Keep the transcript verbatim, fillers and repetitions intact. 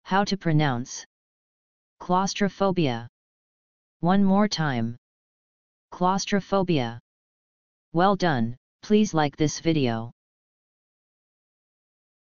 How to pronounce claustrophobia. One more time. Claustrophobia. Well done, please like this video.